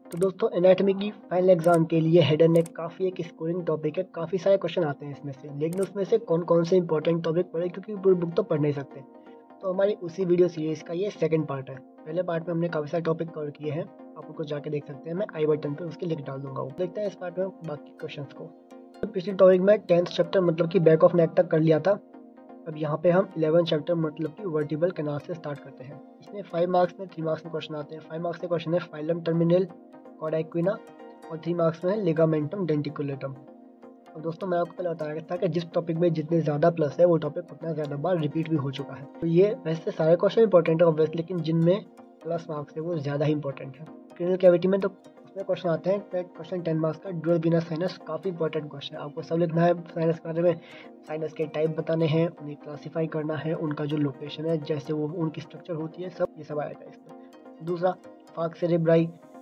तो दोस्तों एनाटॉमी की फाइनल एग्जाम के लिए हेड एंड नेक काफ़ी एक स्कोरिंग टॉपिक है, काफ़ी सारे क्वेश्चन आते हैं इसमें से, लेकिन उसमें से कौन कौन से इंपॉर्टेंट टॉपिक पढ़े क्योंकि पूरी बुक तो पढ़ नहीं सकते। तो हमारी उसी वीडियो सीरीज़ का ये सेकंड पार्ट है। पहले पार्ट में हमने काफ़ी सारे टॉपिक कवर किए हैं, आप उनको जाके देख सकते हैं, मैं आई बटन पे उसके लिंक डाल दूंगा। देखते हैं इस पार्ट में बाकी क्वेश्चन को। तो पिछले टॉपिक में 10th चैप्टर मतलब कि बैक ऑफ नेक तक कर लिया था। अब यहाँ पे हम 11 चैप्टर मतलब कि वर्टिबल कैनाल से स्टार्ट करते हैं। इसमें 5 मार्क्स में 3 मार्क्स में क्वेश्चन आते हैं। 5 मार्क्स के क्वेश्चन है फाइलम टर्मिनल कॉर्डा इक्विना और 3 मार्क्स में है लिगामेंटम डेंटिकुलेटम। और दोस्तों मैं आपको पहले बताया था कि जिस टॉपिक में जितने ज़्यादा प्लस है वो टॉपिक उतना ज़्यादा बार रिपीट भी हो चुका है। तो ये वैसे सारे क्वेश्चन इंपॉर्टेंट है ऑब्वियसली, लेकिन जिनमें प्लस मार्क्स है वो ज़्यादा ही इंपॉर्टेंट है। क्रिमिनल कैविटी में तो उसमें क्वेश्चन आते हैं, क्वेश्चन 10 मार्क्स का ड्यूअल वीनस साइनस, काफ़ी इंपॉर्टेंट क्वेश्चन है। आपको सब लिखना है साइनस के बारे में, साइनस के टाइप बताने हैं, उन्हें क्लासीफाई करना है, उनका जो लोकेशन है, जैसे वो उनकी स्ट्रक्चर होती है, सब ये सब आएगा इसमें। दूसरा फाक सेरेब्राई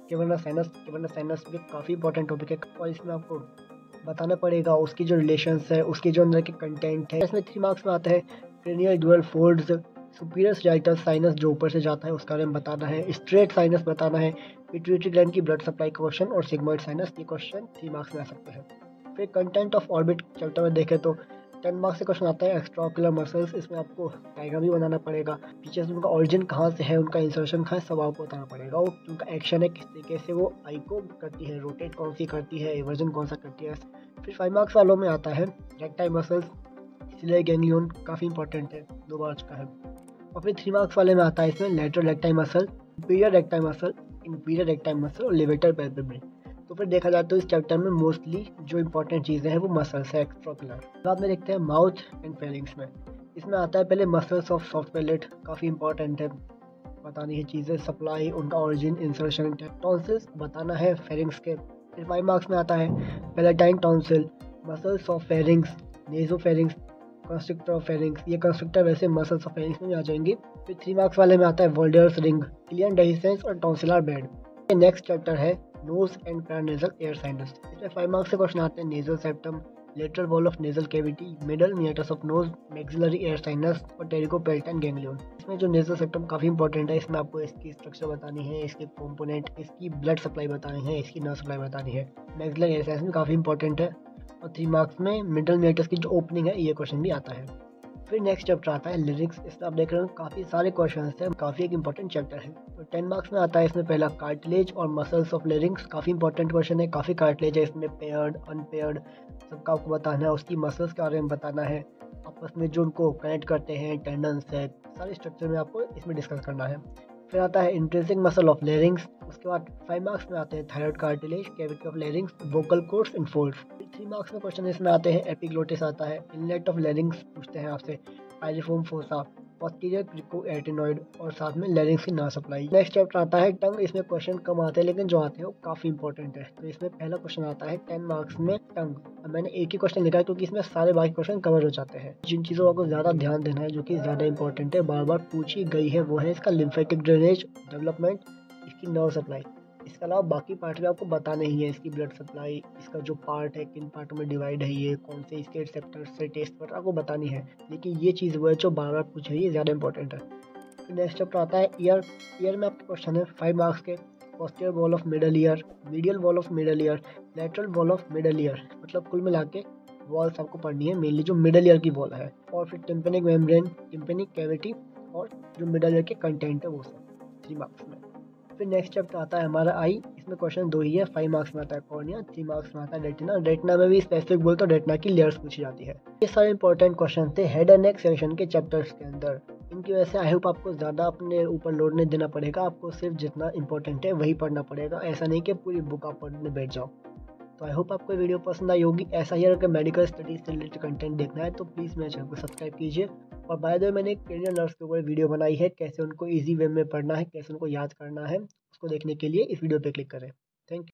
केवर्नस साइनस भी काफ़ी इंपॉर्टेंट टॉपिक है और इसमें आपको बताना पड़ेगा उसकी जो रिलेशंस है, उसकी जो अंदर के कंटेंट है। इसमें 3 मार्क्स में आता है cranial dural folds, superior sagittal sinus जो ऊपर से जाता है उसका बारे में बताना है, स्ट्रेट साइनस बताना है, पिट्यूटरी ग्लैंड की ब्लड सप्लाई का क्वेश्चन और सिग्मोइड साइनस, ये क्वेश्चन 3 मार्क्स में आ सकते हैं। फिर कंटेंट ऑफ ऑर्बिट चैप्टर में देखें तो 10 मार्क्स से क्वेश्चन आता है एक्स्ट्राओकुलर मसल्स। इसमें आपको डायग्राम भी बनाना पड़ेगा, पीछे से उनका ऑरिजिन कहाँ से है, उनका इंसर्शन कहाँ है, सब आपको बताना पड़ेगा। वो उनका एक्शन है, किस तरीके से वो आई को करती है, रोटेट कौन सी करती है, एवर्जन कौन सा करती है। फिर 5 मार्क्स वालों में आता है रेक्टाइल मसल्स, सिलियर गैंग्लियन, काफ़ी इंपॉर्टेंट है, 2 बार चुका है। और फिर 3 मार्क्स वाले में आता है इसमें lateral rectus muscle, superior rectus muscle, inferior rectus muscle और लेवेटर पैल्पेब्रल। तो फिर देखा जाए तो इस चैप्टर में मोस्टली जो इंपॉर्टेंट चीज़ें हैं वो मसल्स है एक्स्ट्राओकुलर। बाद में देखते हैं माउथ एंड फेरिंग्स में। इसमें आता है पहले मसल्स ऑफ सॉफ्ट पैलेट, काफ़ी इंपॉर्टेंट है, बतानी है चीज़ें, सप्लाई, उनका ऑरिजिन, इंसर्शन, टॉन्सिल्स बताना है फेरिंग्स के। फिर 5 मार्क्स में आता है palatine tonsil, muscles of pharynx, nasopharynx, constrictor of pharynx. ये कंस्ट्रक्टर वैसे मसल्स ऑफ फेरिंग्स में आ जाएंगे। फिर 3 मार्क्स वाले में आता है वोल्डर्स रिंग, इलियन डेहिसेंस और टॉन्सिलर बेड। नेक्स्ट चैप्टर है nose and paranasal air sinus. इसमें 5 मार्क्स से क्वेश्चन आते हैं nasal septum, lateral wall of nasal cavity, middle meatus of nose, maxillary air sinus और टेरिकोपेल्टन गैंग्लियन। इसमें जो nasal septum काफ़ी इंपॉर्टेंट है, इसमें आपको इसकी स्ट्रक्चर बतानी है, इसके कंपोनेंट, इसकी ब्लड सप्लाई बतानी है, इसकी नर्व सप्लाई बतानी है। मैक्सिलरी एयर साइनस भी काफ़ी इंपॉर्टेंट है। और 3 मार्क्स में मिडल मियाटस की जो ओपनिंग है ये क्वेश्चन भी आता है। फिर नेक्स्ट चैप्टर आता है लिरिक्स। इसमें आप देख रहे हो काफ़ी सारे क्वेश्चन हैं, काफ़ी एक इंपॉर्टेंट चैप्टर है। तो 10 मार्क्स में आता है इसमें पहला कार्टिलेज और मसल्स ऑफ लिरिक्स, काफ़ी इंपॉर्टेंट क्वेश्चन है। काफ़ी कार्टिलेज है इसमें, पेयर्ड अनपेयर्ड सबका आपको बताना है, उसकी मसल्स के बारे में बताना है, आपस में जो उनको कनेक्ट करते हैं, टेंडन्स है, सारे स्ट्रक्चर में आपको इसमें डिस्कस करना है। फिर आता है इंट्रिंसिक मसल ऑफ लेरिंग्स। उसके बाद 5 मार्क्स में आते हैं thyroid cartilage, cavity of larynx, vocal cords in folds. 3 marks में क्वेश्चन इसमें आते हैं एपिग्लोटिस आता है, इनलेट ऑफ लेरिंग्स पूछते हैं आपसे, पाइरिफॉर्म फोसा, पोस्टीरियर क्रिकोएटिनॉइड और साथ में लेरिंग्स की नर्व सप्लाई। नेक्स्ट चैप्टर आता है टंग। इसमें क्वेश्चन कम आते हैं लेकिन जो आते हैं वो काफ़ी इंपॉर्टेंट है। तो इसमें पहला क्वेश्चन आता है 10 मार्क्स में टंग। अब मैंने एक ही क्वेश्चन लिखा है क्योंकि इसमें सारे बाकी क्वेश्चन कवर हो जाते हैं। जिन चीज़ों को ज़्यादा ध्यान देना है, जो कि ज़्यादा इंपॉर्टेंट है, बार बार पूछी गई है, वो है इसका लिम्फेटिक ड्रेनेज डेवलपमेंट, इसकी नर्व सप्लाई। इसके अलावा बाकी पार्ट भी आपको बताना ही है, इसकी ब्लड सप्लाई, इसका जो पार्ट है, किन पार्टों में डिवाइड है, ये कौन से इसके रिसेप्टर से टेस्ट पर आपको बतानी है। लेकिन ये चीज़ वो है जो बार बार पूछ रही है, ज़्यादा इंपॉर्टेंट है। फिर नेक्स्ट चैप्टर आता है ईयर। ईयर में आपके क्वेश्चन है 5 मार्क्स के, posterior wall of middle ear, medial wall of middle ear, lateral wall of middle ear. मतलब कुल मिला के वॉल्स आपको पढ़नी है, मेनली जो मिडल ईयर की वॉल है। और फिर टिम्पेनिक मेम्ब्रेन, टिम्पेनिक कैविटी और जो मिडल ईयर के कंटेंट है वो सब 3 मार्क्स में। फिर नेक्स्ट चैप्टर आता है हमारा आई। इसमें क्वेश्चन 2 ही है, 5 मार्क्स में आता है कॉर्निया, 3 मार्क्स में आता है रेटिना। रेटिना में भी स्पेसिफिक बोल तो रेटिना की लेयर्स पूछी जाती है। ये सारे इंपॉर्टेंट क्वेश्चन थे हेड एंड नेक सेक्शन के चैप्टर्स के अंदर। इनकी वजह से आई होप आपको ज़्यादा अपने ऊपर लोड नहीं देना पड़ेगा, आपको सिर्फ जितना इंपॉर्टेंट है वही पढ़ना पड़ेगा। ऐसा नहीं कि पूरी बुक आप पढ़ने बैठ जाओ। तो आई होप आपको वीडियो पसंद आई होगी। ऐसा ही अगर मेडिकल स्टडीज से रिलेटेड कंटेंट देखना है तो प्लीज़ मेरे चैनल को सब्सक्राइब कीजिए। और बाय द वे मैंने क्रेनियल नर्व्स के ऊपर वीडियो बनाई है, कैसे उनको ईजी वे में पढ़ना है, कैसे उनको याद करना है, उसको देखने के लिए इस वीडियो पे क्लिक करें। Thank you.